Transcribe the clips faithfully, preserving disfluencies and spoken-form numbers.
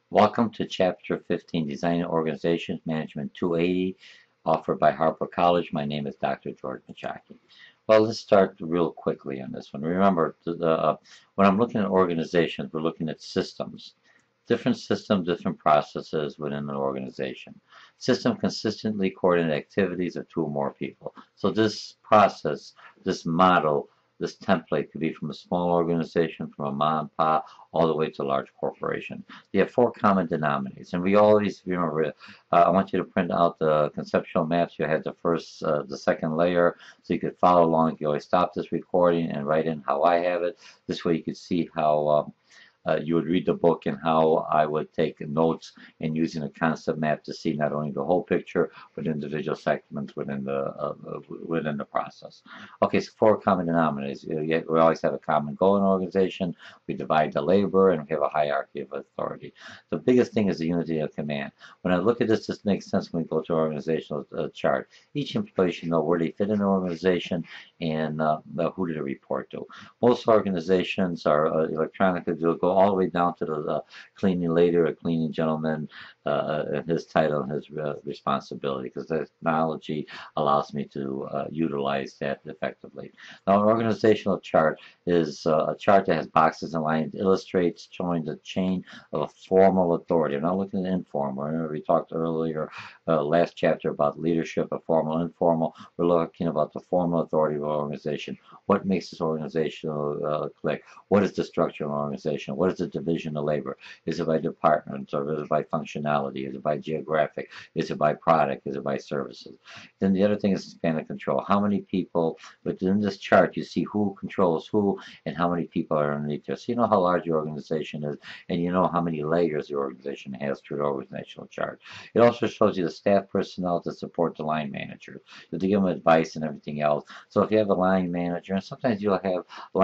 Welcome to Chapter fifteen, Design Organizations Management two eighty, offered by Harper College. My name is Doctor George Machaki. Well, let's start real quickly on this one. Remember, the, uh, when I'm looking at organizations, we're looking at systems. Different systems, different processes within an organization. System consistently coordinate activities of two or more people. So this process, this model, this template could be from a small organization, from a mom and pop, all the way to a large corporation. You have four common denominators, and we always remember. Uh, I want you to print out the conceptual maps. You had the first, uh, the second layer, so you could follow along. You can always stop this recording and write in how I have it. This way, you could see how. Um, uh, you would read the book and how I would take notes and using a concept map to see not only the whole picture but individual segments within the uh, within the process. Okay, so four common denominators. We always have a common goal in an organization. We divide the labor and we have a hierarchy of authority. The biggest thing is the unity of command. When I look at this, this makes sense when we go to our organizational uh, chart. Each employee should know where they fit in the organization and uh, who do they report to. Most organizations are uh, electronic. They'll go all the way down to the uh, cleaning lady or cleaning gentleman, uh, his title and his uh, responsibility, because technology allows me to uh, utilize that effectively. Now, an organizational chart is uh, a chart that has boxes and lines, illustrates showing the chain of a formal authority. I'm not looking at informal. Remember we talked earlier, uh, last chapter about leadership, a formal, informal. We're looking about the formal authority of an organization. What makes this organizational uh, click? What is the structure of an organization? What is the division of labor? Is it by departments or is it by functionality? Is it by geographic? Is it by product? Is it by services? Then the other thing is span of control. How many people, within this chart, you see who controls who and how many people are underneath there. So you know how large your organization is and you know how many layers the organization has through the organizational chart. It also shows you the staff personnel to support the line manager, to give them advice and everything else. So if you have a line manager, and sometimes you'll have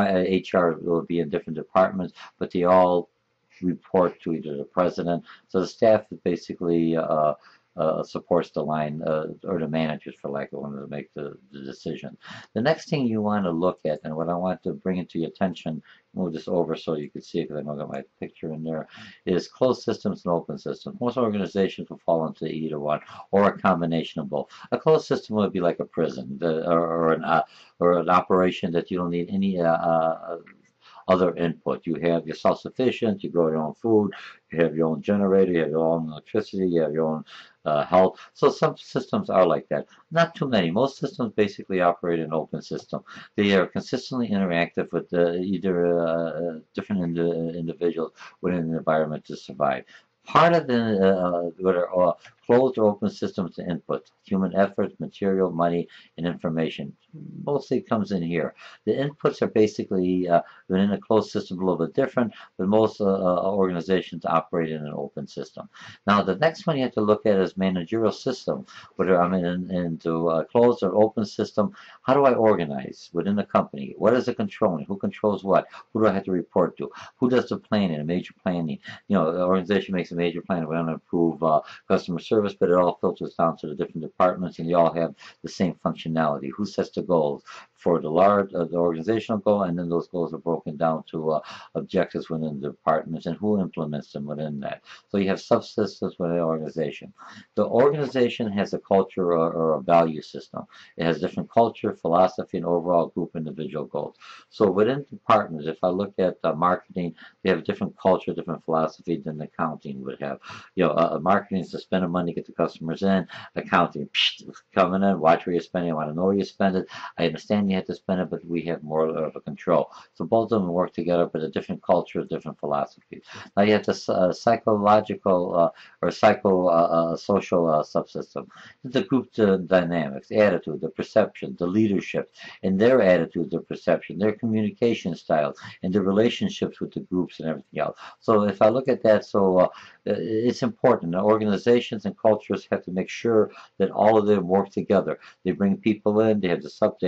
H R will be in different departments, but they all report to either the president. So the staff is basically uh, uh, supports the line uh, or the managers, for lack of one, to make the, the decision. The next thing you want to look at, and what I want to bring into your attention, move this over so you can see it because I know I got my picture in there, is closed systems and open systems. Most organizations will fall into either one or a combination of both. A closed system would be like a prison the, or, or, an, uh, or an operation that you don't need any uh, uh, other input. You have, you're self-sufficient, you grow your own food, you have your own generator, you have your own electricity, you have your own uh, health. So some systems are like that. Not too many. Most systems basically operate in an open system. They are consistently interactive with uh, either uh, different ind individuals within an environment to survive. Part of the uh, what are uh, closed or open systems to input, human effort, material, money, and information. Mostly comes in here. The inputs are basically uh, within a closed system a little bit different, but most uh, organizations operate in an open system. Now, the next one you have to look at is managerial system. Whether I'm in, into a closed or open system, how do I organize within the company? What is the controlling? Who controls what? Who do I have to report to? Who does the planning, the major planning? You know, the organization makes a major plan. We want to improve uh, customer service, but it all filters down to the different departments, and they all have the same functionality. Who sets the goals for the large, uh, the organizational goal, and then those goals are broken down to uh, objectives within the departments, and who implements them within that. So you have subsystems within the organization. The organization has a culture or, or a value system. It has different culture, philosophy, and overall group individual goals. So within departments, if I look at uh, marketing, they have a different culture, different philosophy than accounting would have. You know, uh, marketing is to spend the money, get the customers in. Accounting, psh, coming in, watch where you're spending. I want to know where you spend it. I understand you have to spend it, but we have more of a control. So both of them work together, but a different culture, different philosophies. Now you have the uh, psychological uh, or psycho uh, uh, social uh, subsystem. The group uh, dynamics, the attitude, the perception, the leadership, and their attitude, their perception, their communication styles, and the relationships with the groups and everything else. So if I look at that, so uh, it's important. The organizations and cultures have to make sure that all of them work together. They bring people in, they have the sub, they have the task,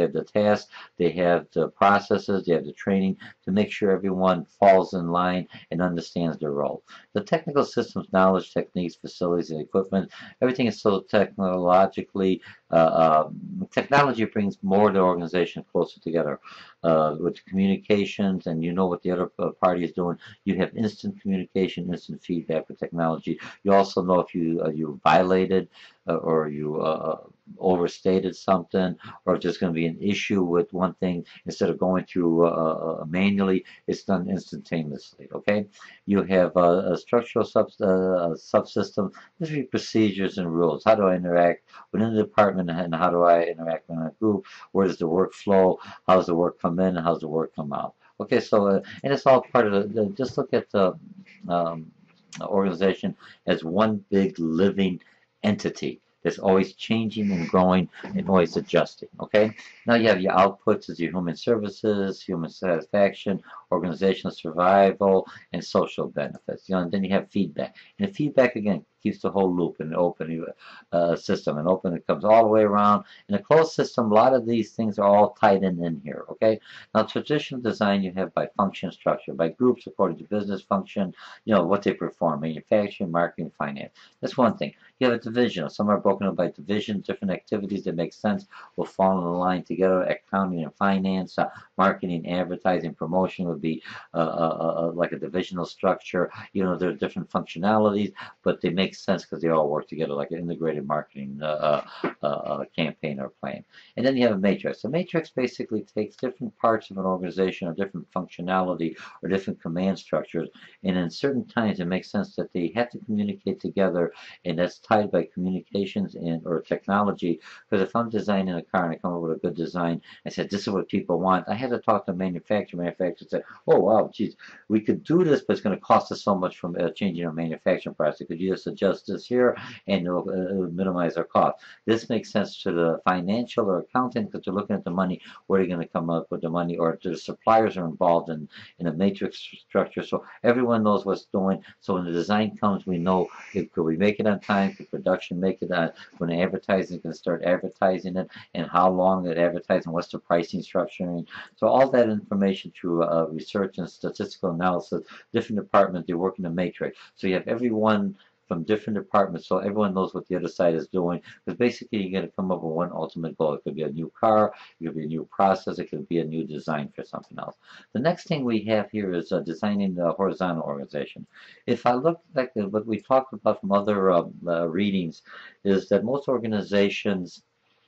past, they have the processes, they have the training to make sure everyone falls in line and understands their role. The technical systems, knowledge, techniques, facilities, and equipment, everything is so technologically, uh, uh, technology brings more of the organization closer together uh, with communications, and you know what the other uh, party is doing. You have instant communication, instant feedback with technology. You also know if you uh, you violated uh, or you uh, overstated something, or if there's going to be an issue with one thing. Instead of going through uh, uh, manually, it's done instantaneously. Okay, you have uh, a structural sub uh, subsystem. There's procedures and rules. How do I interact within the department, and how do I interact in a group? Where does the work flow? How does the work come in? How does the work come out? Okay, so uh, and it's all part of the. the just look at the um, organization as one big living entity that's always changing and growing and always adjusting. Okay, now you have your outputs as your human services, human satisfaction, organizational survival, and social benefits. You know, and then you have feedback, and the feedback again keeps the whole loop in an open uh, system. And open, it comes all the way around. In a closed system, a lot of these things are all tied in in here. Okay, now traditional design you have by function structure, by groups according to business function. You know what they perform: manufacturing, marketing, finance. That's one thing. You have a division. Some are broken up by division, different activities that make sense will fall in the line together. Accounting and finance, uh, marketing, advertising, promotion would be uh, uh, uh, like a divisional structure. You know, there are different functionalities, but they make sense because they all work together like an integrated marketing uh, uh, uh, campaign or plan. And then you have a matrix. A matrix basically takes different parts of an organization or different functionality or different command structures, and in certain times it makes sense that they have to communicate together, and that's tied by communications and or technology. Because if I'm designing a car and I come up with a good design, I said this is what people want, I had to talk to manufacturer. Manufacturer said, oh wow, geez, we could do this, but it's going to cost us so much from uh, changing our manufacturing process. Could you just adjust this here and it'll, uh, it'll minimize our cost? This makes sense to the financial or accounting because they're looking at the money, where are they going to come up with the money, or the suppliers are involved in, in a matrix structure. So everyone knows what's doing. So when the design comes, we know if could we make it on time, could production make it on, when the advertising is going to start advertising it, and how long that advertising, what's the pricing structuring. So all that information through uh, research and statistical analysis, different departments, they work in a matrix. So you have everyone from different departments, so everyone knows what the other side is doing. Because basically, you're going to come up with one ultimate goal. It could be a new car, it could be a new process, it could be a new design for something else. The next thing we have here is uh, designing the horizontal organization. If I look like the, what we talked about from other uh, uh, readings, is that most organizations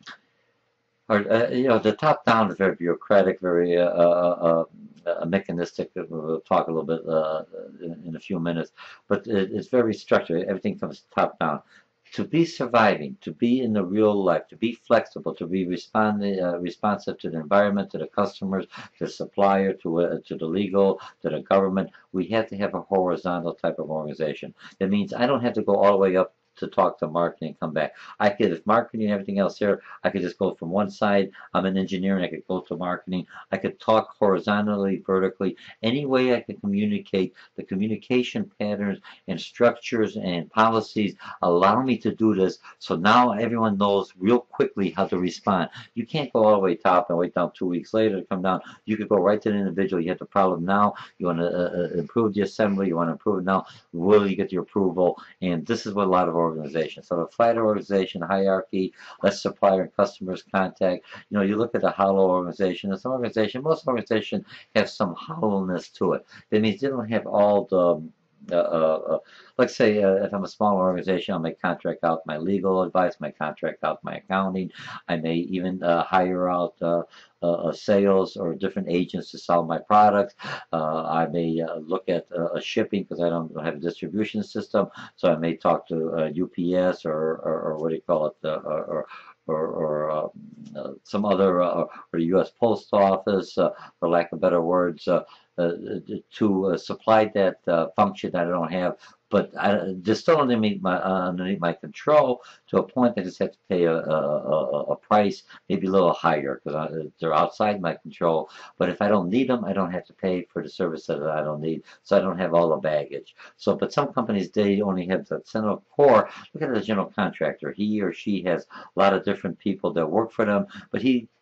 are, uh, you know, the top down is very bureaucratic, very uh, uh, uh, mechanistic. We'll talk a little bit uh, in, in a few minutes, but it, it's very structured. Everything comes top down. To be surviving, to be in the real life, to be flexible, to be responding, uh, responsive to the environment, to the customers, to the supplier, to uh, to the legal, to the government, we have to have a horizontal type of organization. That means I don't have to go all the way up to talk to marketing and come back. I could, if marketing and everything else here, I could just go from one side. I'm an engineer and I could go to marketing. I could talk horizontally, vertically, any way I could communicate. The communication patterns and structures and policies allow me to do this. So now everyone knows real quickly how to respond. You can't go all the way top and wait down two weeks later to come down. You could go right to the individual. You have the problem now. You want to uh, improve the assembly. You want to improve it now. Will you get your approval? And this is what a lot of organization. So the flatter organization, hierarchy, less supplier and customers contact. You know, you look at the hollow organization. It's an organization, most organizations have some hollowness to it. That means they don't have all the Uh, uh, let's say uh, if I'm a small organization, I may contract out my legal advice, I may contract out my accounting, I may even uh, hire out uh, uh, sales or different agents to sell my products. Uh, I may uh, look at uh, shipping because I don't have a distribution system, so I may talk to uh, U P S or, or, or what do you call it, uh, or, or, or uh, uh, some other, uh, or U S Post Office, uh, for lack of better words, uh, uh, to uh, supply that uh, function that I don't have. But I, they're still underneath my, uh, underneath my control to a point I just have to pay a, a, a, a price, maybe a little higher because they're outside my control. But if I don't need them, I don't have to pay for the service that I don't need, so I don't have all the baggage. So, but some companies, they only have the central core. Look at the general contractor. He or she has a lot of different people that work for them, but he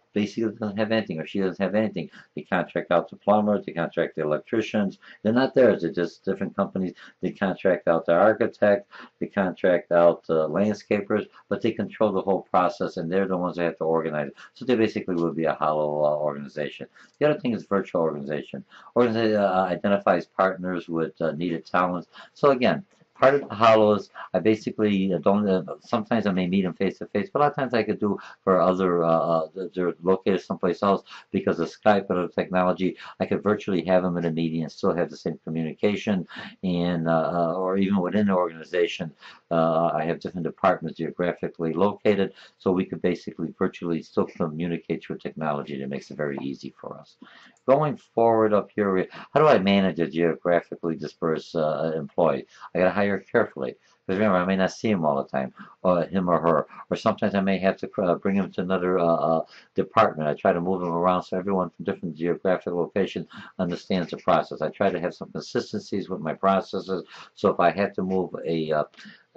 basically doesn't have anything, or she doesn't have anything. They contract out the plumbers, they contract the electricians. They're not theirs. They're just different companies. They contract out the architect, they contract out the landscapers, but they control the whole process, and they're the ones that have to organize it. So they basically would be a hollow uh, organization. The other thing is virtual organization. Organization uh, identifies partners with uh, needed talents. So again, part of the hollows, I basically don't. Uh, sometimes I may meet them face to face, but a lot of times I could do for other. Uh, uh, they're located someplace else because of Skype or other technology. I could virtually have them in a meeting and still have the same communication, and uh, uh, or even within the organization, uh, I have different departments geographically located, so we could basically virtually still communicate through technology that makes it very easy for us. Going forward up here, how do I manage a geographically dispersed uh, employee? I got to hire carefully. Because remember, I may not see him all the time, or him or her, or sometimes I may have to uh, bring him to another uh, uh, department. I try to move him around so everyone from different geographic locations understands the process. I try to have some consistencies with my processes, so if I have to move a uh,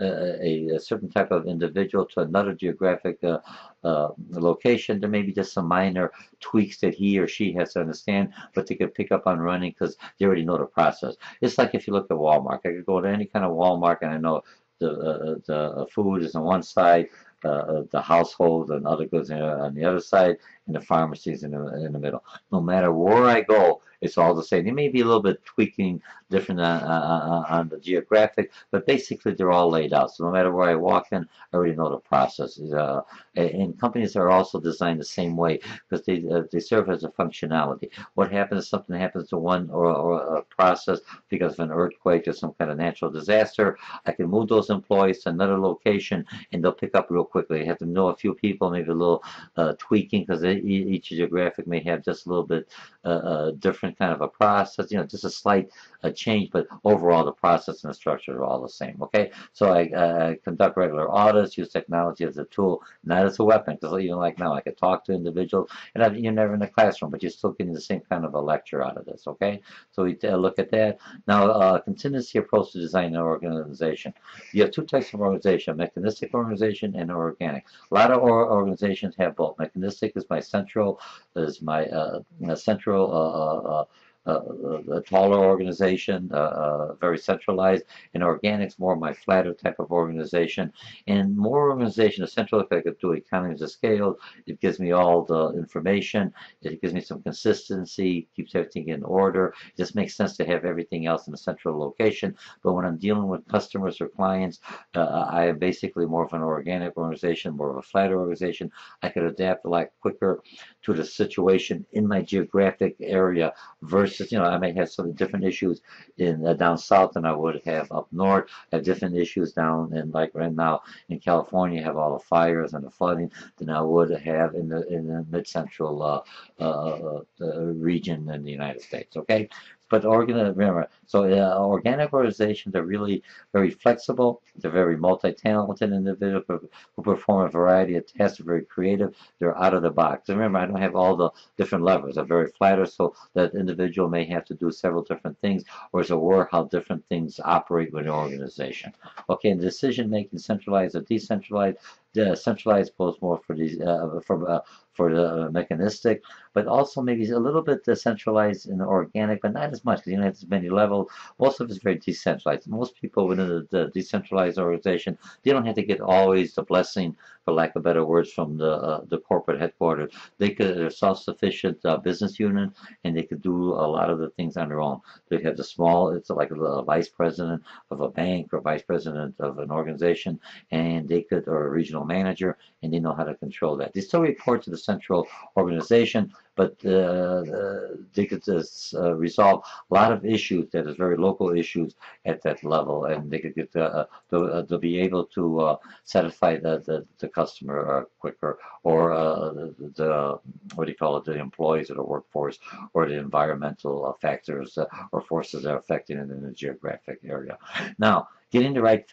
a, a certain type of individual to another geographic uh, uh, location, there may be just some minor tweaks that he or she has to understand, but they could pick up on running because they already know the process. It's like if you look at Walmart. I could go to any kind of Walmart and I know the uh, the food is on one side, uh, the household and other goods on the other side, and the pharmacies in the, in the middle. No matter where I go, it's all the same. They may be a little bit tweaking different uh, uh, on the geographic, but basically they're all laid out. So no matter where I walk in, I already know the process. Uh, and companies are also designed the same way because they uh, they serve as a functionality. What happens if something happens to one or, or a process because of an earthquake or some kind of natural disaster? I can move those employees to another location and they'll pick up real quickly. You have to know a few people, maybe a little uh, tweaking because each geographic may have just a little bit uh, uh, different kind of a process, you know, just a slight uh, change, but overall the process and the structure are all the same, okay? So I uh, conduct regular audits, use technology as a tool, not as a weapon, because even like now, I could talk to individuals, and I, you're never in a classroom, but you're still getting the same kind of a lecture out of this, okay? So we uh, look at that. Now, uh, contingency approach to design an organization. You have two types of organization, mechanistic organization and organic. A lot of organizations have both. Mechanistic is my central, is my uh, central uh, uh, uh, a taller organization, uh, uh, very centralized, and organic's more my flatter type of organization. And more organization, essentially, if I could do economies of scale, it gives me all the information, it gives me some consistency, keeps everything in order. It just makes sense to have everything else in a central location. But when I'm dealing with customers or clients, uh, I am basically more of an organic organization, more of a flatter organization. I could adapt a lot quicker to the situation in my geographic area versus, you know, I may have some different issues in uh, down south than I would have up north. I have different issues down in, like right now in California, have all the fires and the flooding than I would have in the in the mid-central uh, uh, uh, region in the United States. Okay. But organ, remember, so uh, organic organizations are really very flexible. They're very multi-talented individuals who perform a variety of tasks. They're very creative. They're out of the box. And remember, I don't have all the different levers. I'm very flatter, so that individual may have to do several different things, or is aware how different things operate within an organization. Okay, and decision making, centralized or decentralized. The centralized goes more for these uh, for uh, for the mechanistic, but also maybe a little bit decentralized in the organic, but not as much because you don't have as many levels. Most of it's very decentralized. Most people within the, the decentralized organization, they don't have to get always the blessing, for lack of better words, from the uh, the corporate headquarters. They could they're self-sufficient uh, business unit, and they could do a lot of the things on their own. They have the small. It's like a, a vice president of a bank or vice president of an organization, and they could or a regional manager, and they know how to control that. They still report to the central organization, but uh, uh, they could just, uh, resolve a lot of issues that is very local issues at that level, and they could get uh, to, uh, to be able to uh, satisfy the, the, the customer uh, quicker, or uh, the, the what do you call it, the employees of the workforce, or the environmental uh, factors uh, or forces that are affecting it in the geographic area. Now, getting the right fit.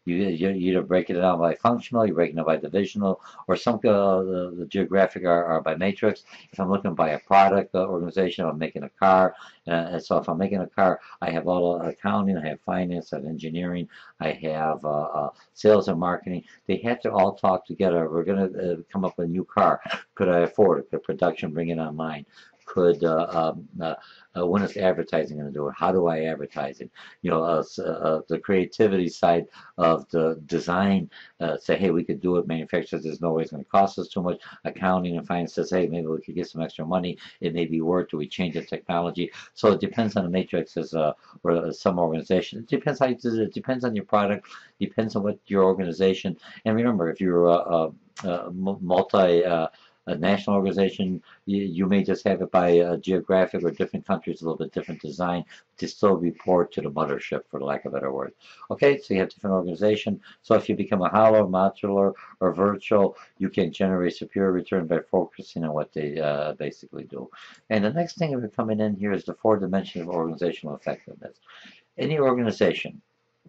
You, you either break it down by functional, you're breaking it by divisional, or some uh, the, the geographic are, are by matrix. If I'm looking by a product uh, organization, I'm making a car. Uh, and so if I'm making a car, I have all accounting, I have finance, I have engineering, I have uh, uh, sales and marketing. They have to all talk together. We're going to uh, come up with a new car. Could I afford it? Could production bring it online? Could uh, um, uh, uh, when is advertising going to do it? How do I advertise it? You know, uh, uh, the creativity side of the design uh, say, hey, we could do it. Manufacturers, there's no way it's going to cost us too much. Accounting and finance says, hey, maybe we could get some extra money. It may be worth. Do we change the technology? So it depends on the matrix as uh, or some organization. It depends how you do it. It depends on your product. Depends on what your organization. And remember, if you're a, a, a multi uh, a national organization, you, you may just have it by uh, geographic or different countries, a little bit different design to still report to the mothership, for lack of a better word. Okay, so you have different organization. So if you become a hollow, modular, or virtual, you can generate superior return by focusing on what they uh, basically do. And the next thing we're coming in here is the four dimensions of organizational effectiveness. Any organization,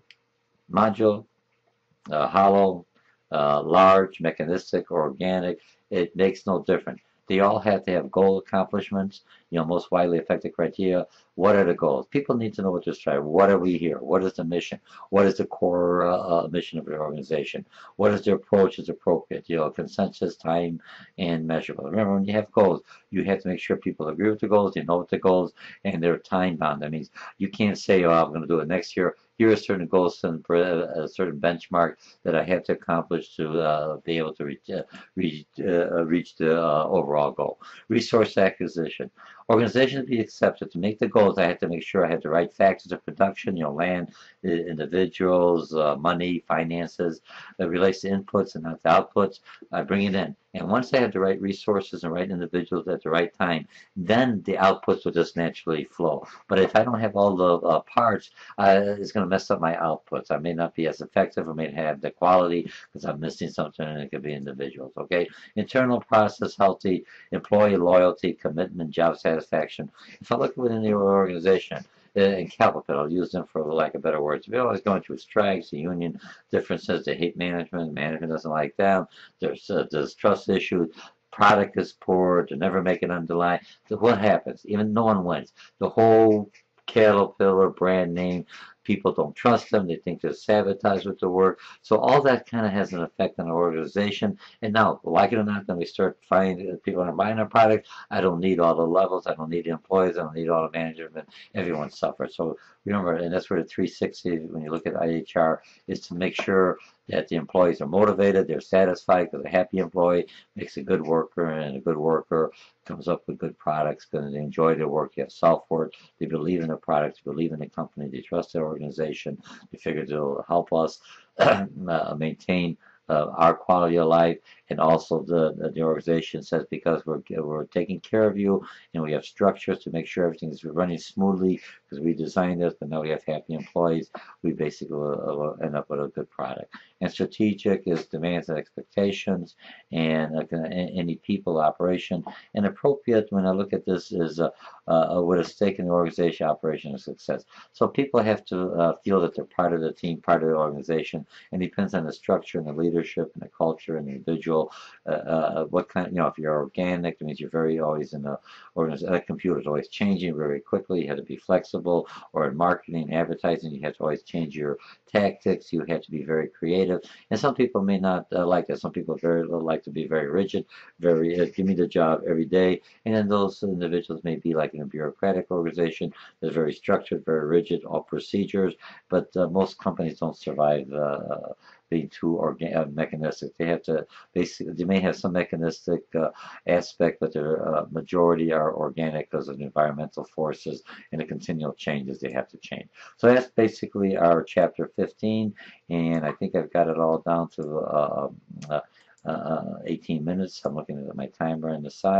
module, uh, hollow, uh, large, mechanistic, or organic, it makes no difference. They all have to have goal accomplishments, you know, most widely effective criteria. What are the goals? People need to know what they're striving. What are we here? What is the mission? What is the core uh, mission of your organization? What is the approach is appropriate? You know, consensus, time, and measurable. Remember, when you have goals, you have to make sure people agree with the goals, they know what the goals, and they're time bound. That means you can't say, oh, I'm going to do it next year. Here are certain goals and a certain benchmark that I have to accomplish to uh, be able to reach, uh, reach, uh, reach the uh, overall goal. Resource acquisition. Organization to be accepted. To make the goals, I have to make sure I have the right factors of production, you know, land, individuals, uh, money, finances, that relates to inputs and not to outputs. I bring it in. And once I have the right resources and right individuals at the right time, then the outputs will just naturally flow. But if I don't have all the uh, parts, uh, it's going to mess up my outputs. I may not be as effective. I may have the quality because I'm missing something, and it could be individuals. Okay, internal process, healthy employee loyalty, commitment, job satisfaction. If I look within the organization, in Capital, I'll use them for lack of better words. We're always going through strikes, the union differences, they hate management, management doesn't like them, there's, uh, there's trust issues, product is poor, they never make it underline. So what happens? Even no one wins. The whole Caterpillar brand name, people don't trust them, they think they're sabotaged with the work. So all that kind of has an effect on our organization. And now, like it or not, then we start finding people are buying our product. I don't need all the levels, I don't need the employees, I don't need all the management. Everyone suffers. So remember, and that's where the three sixty, when you look at I H R, is to make sure that the employees are motivated, they're satisfied, because a happy employee makes a good worker, and a good worker comes up with good products because they enjoy their work, they have self-worth, they believe in the product, they believe in the company, they trust their organization, they figure they'll help us uh, maintain uh, our quality of life, and also the the organization says because we're we're taking care of you and we have structures to make sure everything is running smoothly because we designed this, but now we have happy employees, we basically will end up with a good product. And strategic is demands and expectations, and uh, any people operation. And appropriate, when I look at this, is uh, uh, with a stake in the organization, operation, and success. So people have to uh, feel that they're part of the team, part of the organization, and it depends on the structure and the leadership and the culture and the individual. Uh, uh, what kind of, you know, if you're organic, that means you're very always in the organization. That computer's always changing very quickly. You have to be flexible. Or in marketing, advertising, you have to always change your tactics. You have to be very creative. And some people may not uh, like that. Some people very like to be very rigid, very uh, give me the job every day. And then those individuals may be like in a bureaucratic organization that's very structured, very rigid, all procedures. But uh, most companies don't survive uh, being too organ- uh, mechanistic. They have to basically, they may have some mechanistic uh, aspect, but their uh, majority are organic because of the environmental forces and the continual changes they have to change. So that's basically our chapter fifteen, and I think I've got it all down to uh, uh, uh, eighteen minutes. I'm looking at my timer on the side.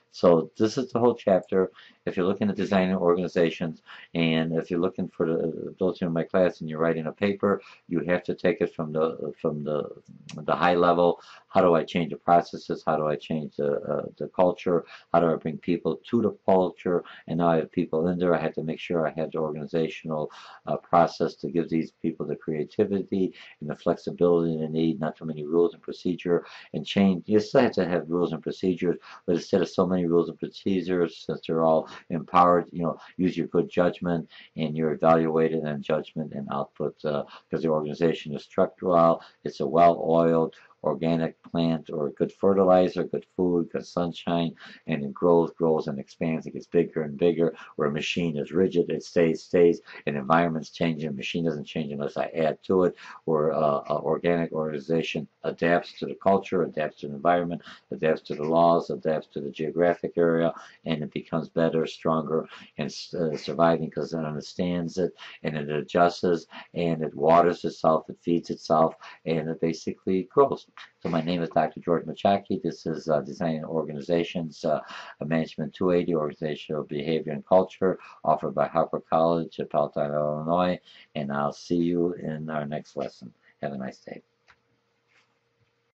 So this is the whole chapter. If you're looking at designing organizations, and if you're looking for the, those in my class and you're writing a paper, you have to take it from the from the the high level. How do I change the processes? How do I change the uh, the culture? How do I bring people to the culture? And now I have people in there. I had to make sure I had the organizational uh, process to give these people the creativity and the flexibility they need, not too many rules and procedure, and change. You still have to have rules and procedures, but instead of so many rules and procedures, since they're all empowered, you know, use your good judgment, and you're evaluated on judgment and output, because uh, the organization is structured well, it's a well-oiled organic plant, or good fertilizer, good food, good sunshine, and it grows, grows, and expands. It gets bigger and bigger. Where a machine is rigid, it stays, stays. An environment's changing, a machine doesn't change unless I add to it. Where uh, an organic organization adapts to the culture, adapts to the environment, adapts to the laws, adapts to the geographic area, and it becomes better, stronger, and uh, surviving because it understands it, and it adjusts, and it waters itself, it feeds itself, and it basically grows. So my name is Doctor George Machaki. This is uh, Designing Organizations, uh, Management two eighty, Organizational Behavior and Culture, offered by Harper College at Palatine, Illinois. And I'll see you in our next lesson. Have a nice day.